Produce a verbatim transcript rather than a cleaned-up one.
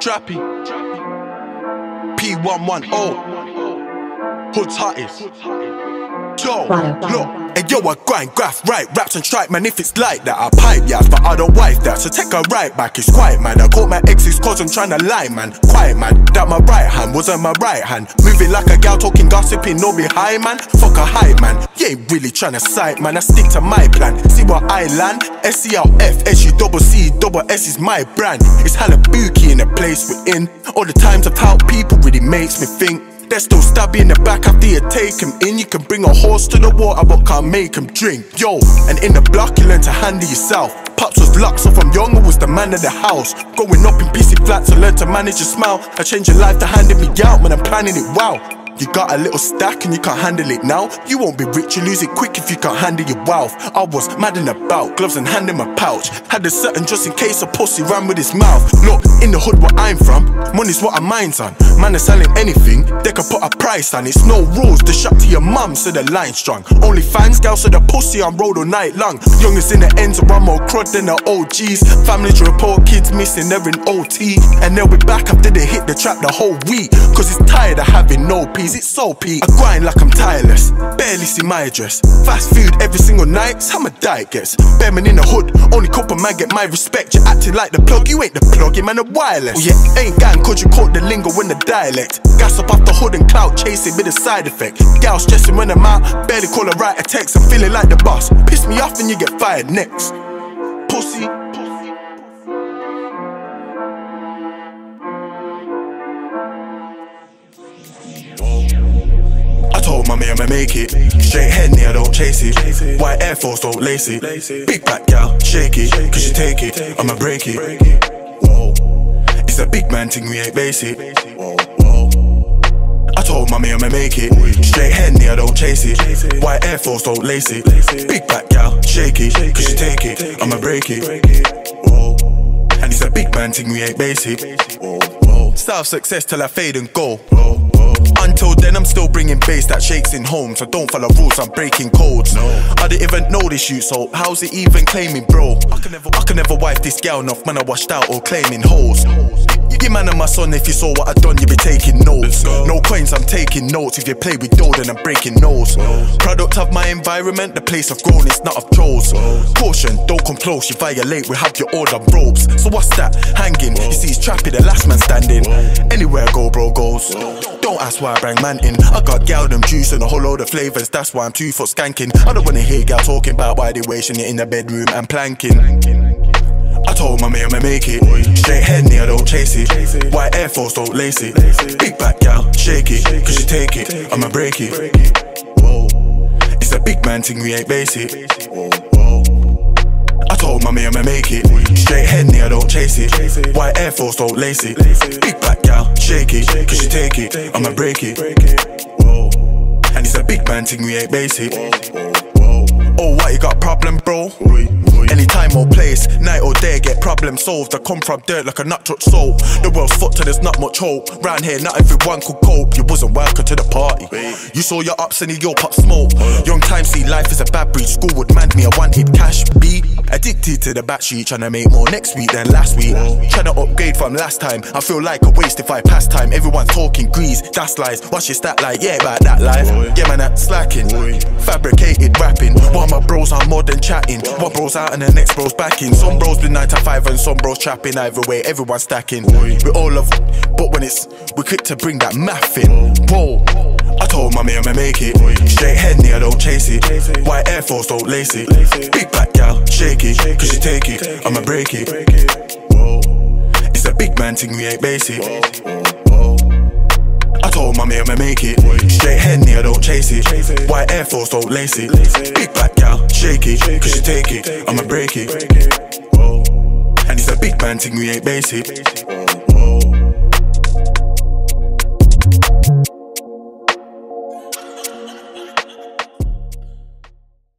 Trappy, P one one zero, Hood's hottest. Yo, look, and yo, I grind, graph, write, raps and strike, man. If it's like that, I pipe, yeah, but I don't wife that. So take a right back, it's quiet, man. I caught my exes cause I'm trying to lie, man. Quiet, man, that my right hand wasn't my right hand. Moving like a gal, talking gossiping, no be high, man. Fuck a high, man. You ain't really trying to sight, man. I stick to my plan. See what I land. S C L F, S U double C, double S is my brand. It's hella bookie in the place we're in. All the times I've helped people really makes me think. They're still stab you in the back after you take him in. You can bring a horse to the water but can't make him drink. Yo, and in the block you learn to handle yourself. Pops was luck, so from young I was the man of the house. Growing up in P C flats I learned to manage your smile. I changed your life to handing me out, man, I'm planning it wow. You got a little stack and you can't handle it now. You won't be rich, you lose it quick if you can't handle your wealth. I was mad in about, gloves and hand in my pouch. Had a certain just in case a pussy ran with his mouth. Look, in the hood where I'm from, money's what our mind's on. Man is selling anything, they can put a price on. It's no rules, the shot to your mum, so the line's strong. Only fans, girls, so the pussy on road all night long. Youngest in the ends, run more crud than the O Gs. Families report kids missing, they're in O T. And they'll be back after they hit the trap the whole week. Cause it's tired of having no peace. It's so peak. I grind like I'm tireless, barely see my address. Fast food every single night, it's how my diet gets. Bearman in the hood, only couple man get my respect. You acting like the plug, you ain't the plug, you man a wireless. Oh yeah, ain't gang cause you caught the lingo in the dialect. Gas up off the hood and clout chasing with a side effect. Gal stressing when I'm out, barely call her write a text. I'm feeling like the boss, piss me off and you get fired next. Pussy. Told mommy I'ma make it. Straight head, I don't chase it. White Air Force, don't lace it. Big back gal, shake it. Cause you take it, I'ma break it. Whoa. It's a big man thing, we ain't basic. Whoa, whoa. I told mommy I'ma make it. Straight head, I don't chase it. White Air Force, don't lace it. Big back gal, shake it. Cause you take it, I'ma break it. Whoa. And it's a big man thing, we ain't basic. Whoa, whoa. Start success till I fade and go. Whoa. Until then I'm still bringing bass that shakes in home. So don't follow rules, I'm breaking codes. No. I didn't even know this shoot, so how's it even claiming, bro? I can never, I can never wife this girl enough, man I washed out or claiming hoes. You man and my son, if you saw what I done, you be taking notes. No coins, I'm taking notes. If you play with dough, then I'm breaking nose. Product of my environment, the place I've grown, it's not of chose. Caution, don't come close, you violate, we have your order ropes. So what's that? Hanging, you see it's Trappy, the last man standing. Anywhere I go, bro goes. Don't ask why I bang man in. I got gal them juice and a whole load of flavours, that's why I'm two foot skanking. I don't wanna hear gal talking about why they wasting it in the bedroom and planking. I told mommy I'ma make it. Straight head, I don't chase it. White Air Force, don't lace it. Big back gal, shake it. Cause you take it, I'ma break it. Whoa. It's a big man thing, we ain't basic. Whoa, whoa. I told mommy I'ma make it. Straight head, I don't chase it. White Air Force, don't lace it. Big back gal, shake it. Cause you take it, I'ma break it. Whoa. And it's a big man thing, we ain't basic. Oh, what, you got a problem, bro? Anytime or place, night or day, get problem solved. I come from dirt like a nut truck soul. The world's fucked and there's not much hope. Round here, not everyone could cope. You wasn't welcome to the party. You saw your ups and your pop smoke. Young time see life is a bad breed. School would man me, I wanted cash. B, addicted to the backstreet, trying to make more next week than last week. Trying to upgrade from last time. I feel like a waste if I pass time. Everyone's talking grease, that's lies. What's your stat like? Yeah, about that life. Yeah, man, that's slacking. Fabricated rapping. While my bros are more than chatting. One bro's out and the next bro's back in. Some bros been nine to five and some bros trapping. Either way, everyone's stacking. We all love, but when it's, we quick to bring that math in. Whoa. I told mommy I'ma make it. Straight head, I don't chase it. White Air Force, don't lace it. Big back gal, shake it. Cause you take it, I'ma break it. Whoa. It's a big man thing, we ain't basic. I told mommy I'ma make it. Straight head, I don't chase it. White Air Force, don't lace it. Big back gal, shake it. Cause you take it, I'ma break it. And it's a big man thing, we ain't basic.